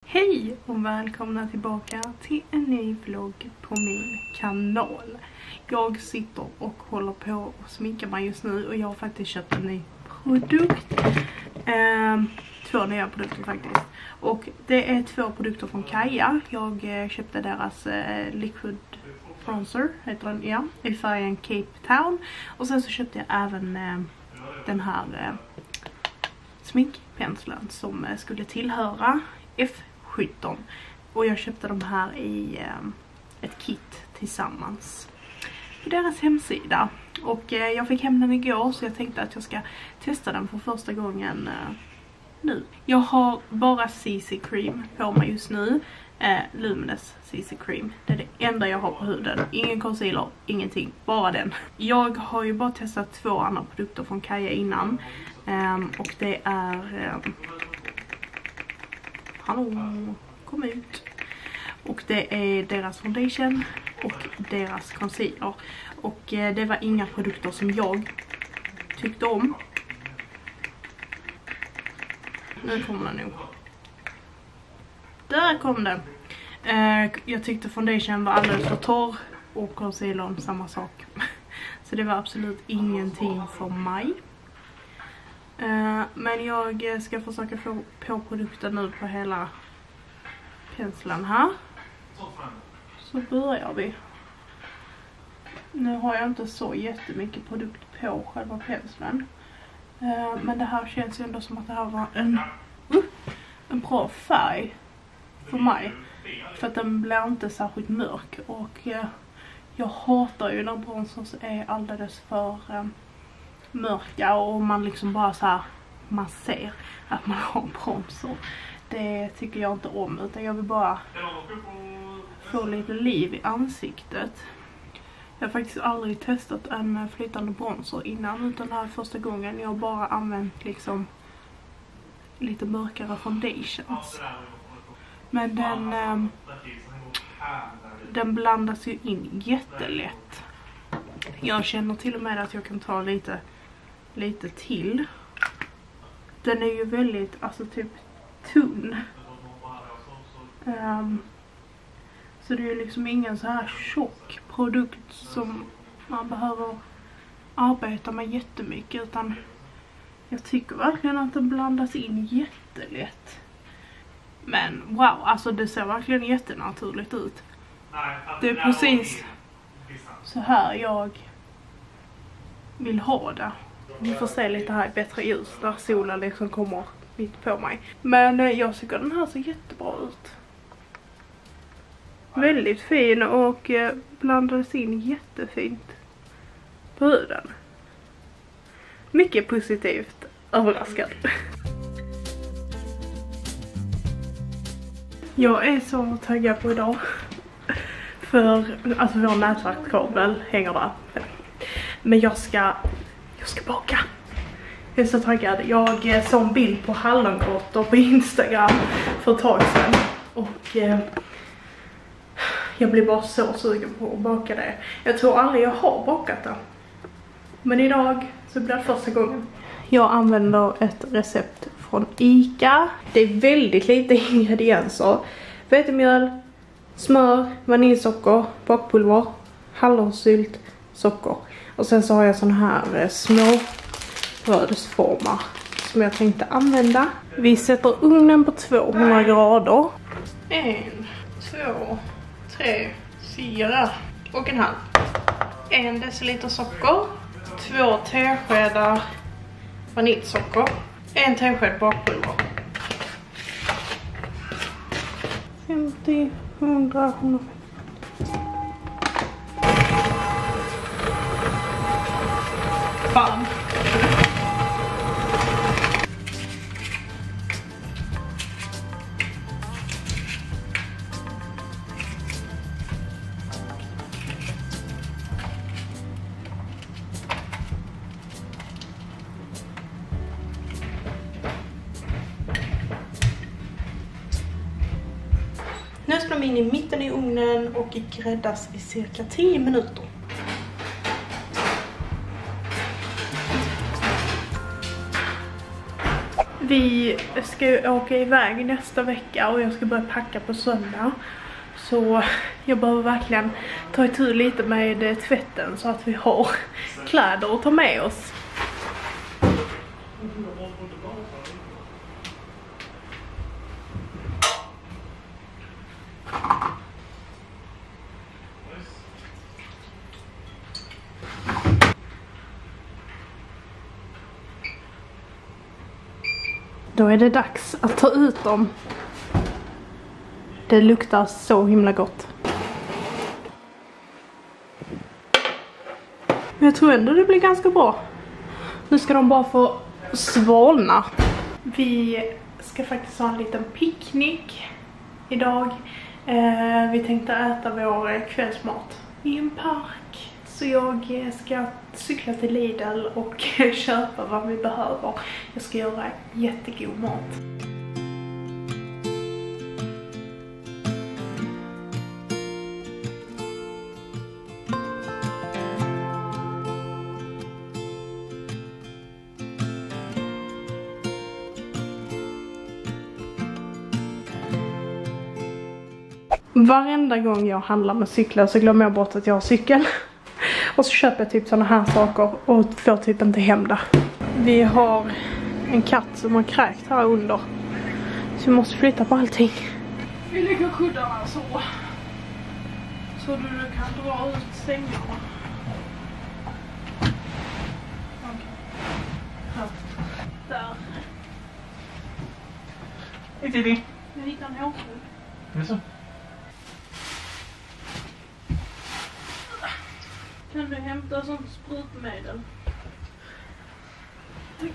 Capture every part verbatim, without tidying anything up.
Hej och välkomna tillbaka till en ny vlogg på min kanal. Jag sitter och håller på att sminka mig just nu och jag har faktiskt köpt en ny produkt. Eh, två nya produkter faktiskt. Och det är två produkter från Kaja. Jag eh, köpte deras eh, Liquid Bronzer, heter den, ja, i färgen Cape Town. Och sen så köpte jag även eh, den här eh, sminkpenseln som eh, skulle tillhöra F sjutton. Och jag köpte de här i eh, ett kit tillsammans på deras hemsida. Och eh, jag fick hem den igår så jag tänkte att jag ska testa den för första gången eh, nu. Jag har bara C C cream på mig just nu. Eh, Luminous C C cream. Det är det enda jag har på huden. Ingen concealer, ingenting. Bara den. Jag har ju bara testat två andra produkter från Kaja innan. Eh, och det är... Eh, Hallå, kom ut. Och det är deras foundation och deras concealer. Och eh, det var inga produkter som jag tyckte om. Nu kommer den nog. Där kom den. Eh, jag tyckte foundation var alldeles för torr och concealern samma sak. Så det var absolut ingenting för mig. Uh, men jag ska försöka få på produkten nu på hela penseln här. Så börjar vi. Nu har jag inte så jättemycket produkt på själva penseln. Uh, men det här känns ju ändå som att det här var en, uh, en bra färg för mig. För att den blir inte särskilt mörk. Och uh, jag hatar ju när bronsers är alldeles för... Uh, mörka och man liksom bara så här, man ser att man har bronzer. Det tycker jag inte om, utan jag vill bara få lite liv i ansiktet. Jag har faktiskt aldrig testat en flytande bronzer innan, utan det här är första gången jag bara använt liksom lite mörkare foundations. Men den eh, den blandas ju in jättelätt. Jag känner till och med att jag kan ta lite lite till. Den är ju väldigt, alltså typ tunn. Um, så det är ju liksom ingen så här tjock produkt som man behöver arbeta med jättemycket, utan jag tycker verkligen att den blandas in jättelätt. Men wow, alltså det ser verkligen jättenaturligt ut. Det är precis så här jag vill ha det. Ni får se lite här i bättre ljus där solen liksom kommer mitt på mig. Men eh, jag tycker den här ser jättebra ut. Väldigt fin och eh, blandades in jättefint på huden. Mycket positivt överraskad. Jag är så taggad på idag. För alltså vår nätverkskabel hänger där. Men jag ska jag ska baka. Jag är så taggad. Jag såg en bild på hallongrottor på Instagram för ett tag sedan. Och eh, jag blir bara så sugen på att baka det. Jag tror aldrig jag har bakat det. Men idag så blir det första gången. Jag använder ett recept från Ica. Det är väldigt lite ingredienser. Vetemjöl, smör, vaniljsocker, bakpulver, hallonsylt, socker. Och sen så har jag såna här eh, små brödsformar som jag tänkte använda. Vi sätter ugnen på tvåhundra grader. En, två, tre, fyra och en halv. En deciliter socker. Två teskedar vaniljsocker. En tesked bakpulver. femtio, hundra, hundra. Fan. Nu ska de in i mitten i ugnen och gräddas i cirka tio minuter. Vi ska ju åka iväg nästa vecka och jag ska börja packa på söndag. Så jag behöver verkligen ta itu lite med tvätten så att vi har kläder att ta med oss. Då är det dags att ta ut dem. Det luktar så himla gott. Men jag tror ändå det blir ganska bra. Nu ska de bara få svalna. Vi ska faktiskt ha en liten picknick idag. Eh, vi tänkte äta vår kvällsmat i en park. Så jag ska cykla till Lidl och köpa vad vi behöver. Jag ska göra jättegod mat. Varenda gång jag handlar med cyklar så glömmer jag bort att jag har cykel. Och så köper jag typ såna här saker och får typ inte hem det. Vi har en katt som har kräkt här under. Så vi måste flytta på allting. Vi lägger kuddarna så. Så du kan dra ut sängarna. Okej. Här. Där. Är det det? Jag hittade en hårskruv. Är det så? Kan du hämta sånt sprutmedel? Tack.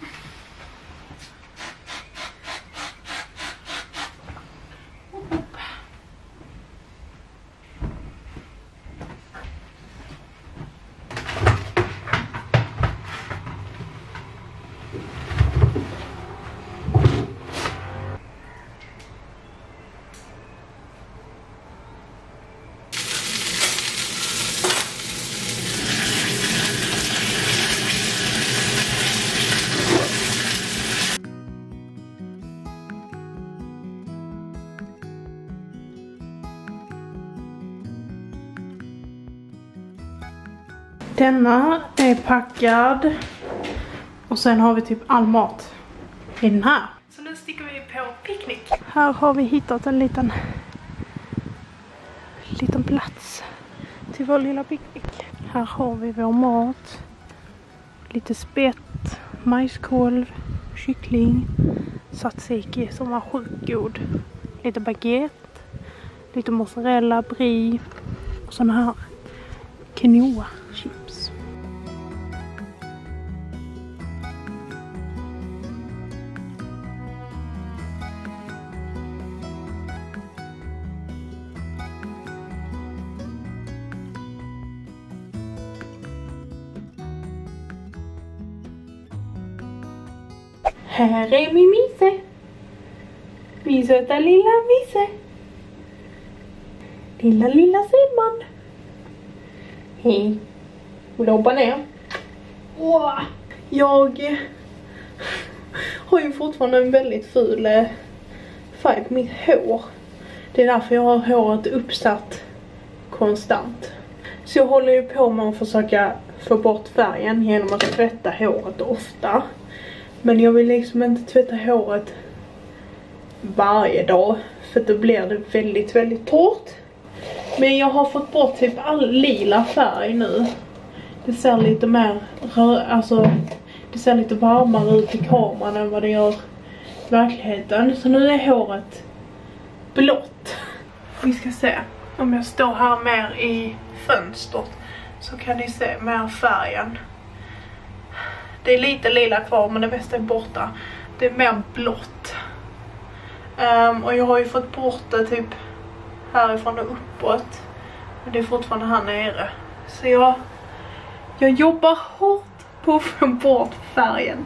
Hopp, hopp. Denna är packad. Och sen har vi typ all mat i den här. Så nu sticker vi på picknick. Här har vi hittat en liten liten plats till vår lilla picknick. Här har vi vår mat. Lite spett, majskolv, kyckling, tzatziki som var sjukt god. Lite baguette, lite mozzarella, brie och såna här quinoa chips. Här är min Mise. Min söta lilla Mise. Lilla lilla Simon. Hej. Vill du hoppa ner? Åh. Jag har ju fortfarande en väldigt ful färg på mitt hår. Det är därför jag har håret uppsatt konstant. Så jag håller ju på med att försöka få bort färgen genom att tvätta håret ofta. Men jag vill liksom inte tvätta håret varje dag. För då blir det väldigt, väldigt torrt. Men jag har fått bort typ all lila färg nu. Det ser lite mer rö- alltså det ser lite varmare ut i kameran än vad det gör i verkligheten. Så nu är håret blått. Vi ska se om jag står här mer i fönstret så kan ni se mer färgen. Det är lite lila kvar men det mesta är borta. Det är mer blått. Um, och jag har ju fått bort det typ härifrån och uppåt. Men det är fortfarande här nere. Så jag, jag jobbar hårt på att få bort färgen.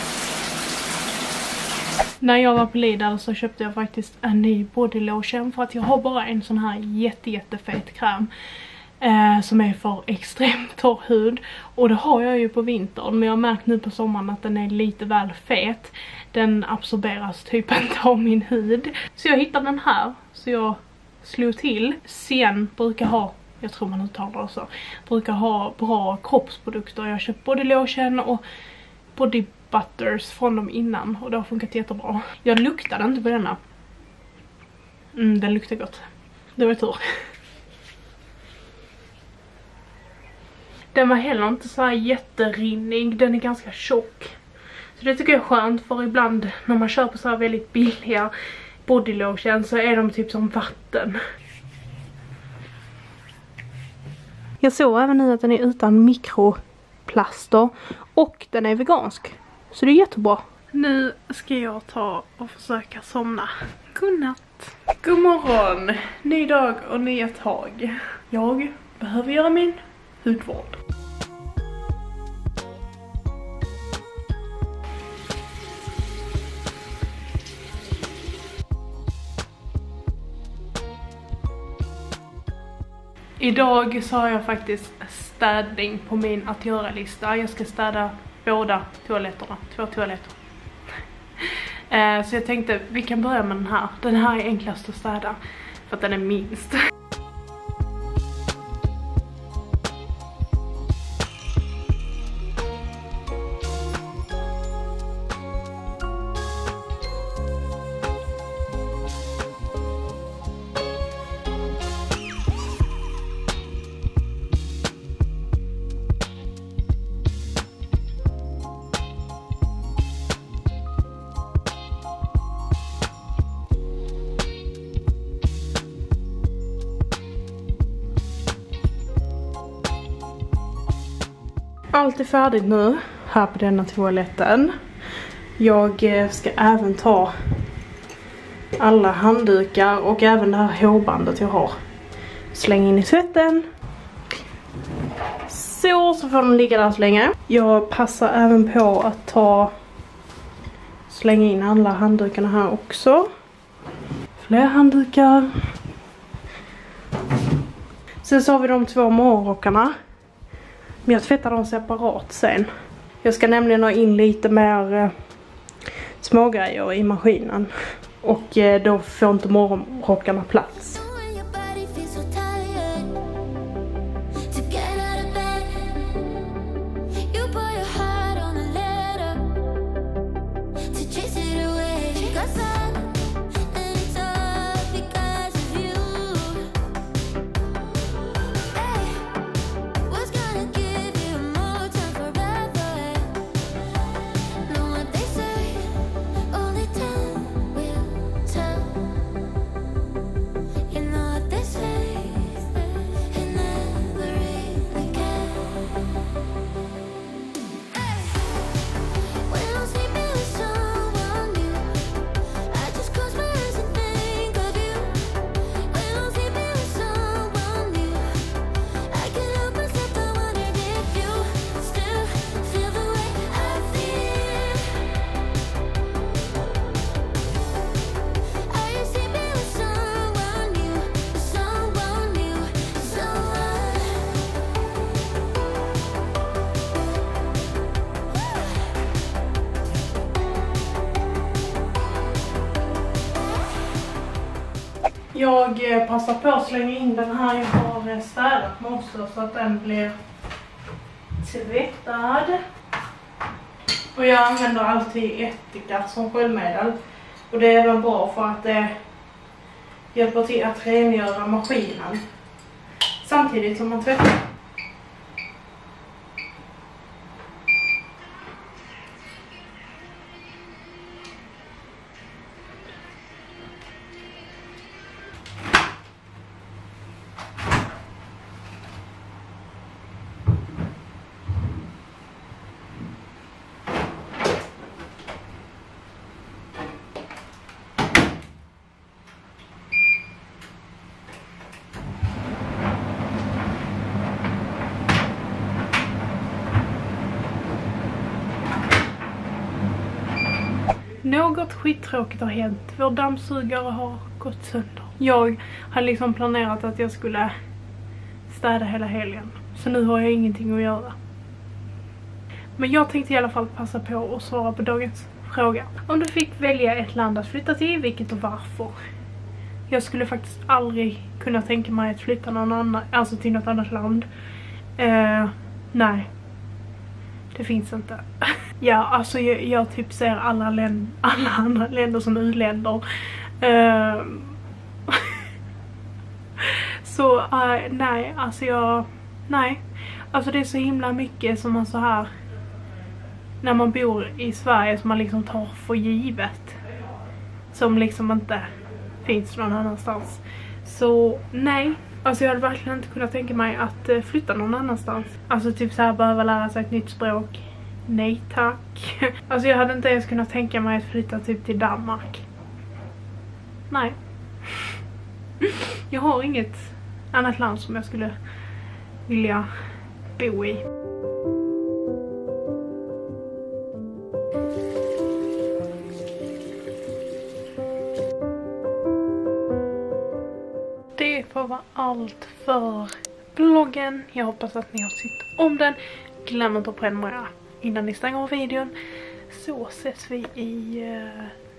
När jag var på Lidl så köpte jag faktiskt en ny body lotion. För att jag har bara en sån här jätte jättefet kräm. Eh, som är för extremt torr hud. Och det har jag ju på vintern. Men jag har märkt nu på sommaren att den är lite väl fet. den absorberas typ inte av min hud. Så jag hittade den här, så jag slog till. Sen brukar ha, jag tror man uttalar det så, brukar ha bra kroppsprodukter. Jag har köpt body lotion och body butters från dem innan och det har funkat jättebra. Jag luktade inte på denna. Mm, den luktar gott. Det var tur. Den var heller inte så här jätterinnig. Den är ganska tjock. Så det tycker jag är skönt, för ibland när man köper så här väldigt billiga body lotion så är de typ som vatten. Jag såg även nu att den är utan mikroplaster och den är vegansk. Så det är jättebra. Nu ska jag ta och försöka somna. Godnatt. God morgon. Ny dag och nya tag. Jag behöver göra min hudvård. Idag så har jag faktiskt städning på min att göra-lista. Jag ska städa båda toaletterna, två toaletter. eh, så jag tänkte vi kan börja med den här. Den här är enklast att städa för att den är minst. Allt är färdigt nu här på denna toaletten. Jag ska även ta alla handdukar och även det här hårbandet jag har. Släng in i tvätten. Så, så får de ligga där så länge. Jag passar även på att ta slänga in alla handdukarna här också. Fler handdukar. Sen så har vi de två morgonrockarna. Men jag tvättar dem separat sen. Jag ska nämligen ha in lite mer eh, smågrejer i maskinen. Och eh, då får inte morgonrockarna plats. Jag passar på att slänga in den här jag har städat också så att den blir tvättad. Och jag använder alltid ättika som sköljmedel. Och det är även bra för att det hjälper till att rengöra maskinen samtidigt som man tvättar. Något skittråkigt har hänt. Vår dammsugare har gått sönder. Jag hade liksom planerat att jag skulle städa hela helgen. Så nu har jag ingenting att göra. Men jag tänkte i alla fall passa på att svara på dagens fråga. Om du fick välja ett land att flytta till, vilket och varför? Jag skulle faktiskt aldrig kunna tänka mig att flytta någon annan, alltså till något annat land. Uh, nej. Det finns inte. Ja, alltså jag, jag typ ser alla, län, alla andra länder som u-länder. Uh, så uh, nej, alltså jag... Nej. Alltså det är så himla mycket som man så här... När man bor i Sverige som man liksom tar för givet. Som liksom inte finns någon annanstans. Så nej. Alltså jag hade verkligen inte kunnat tänka mig att flytta någon annanstans. Alltså typ så här behöva lära sig ett nytt språk. Nej tack. Alltså jag hade inte ens kunnat tänka mig att flytta typ till Danmark. Nej. Jag har inget annat land som jag skulle vilja bo i. Det får vara allt för vloggen. Jag hoppas att ni har tyckt om den. Glöm inte att prenumerera innan ni stänger av videon. Så ses vi i uh,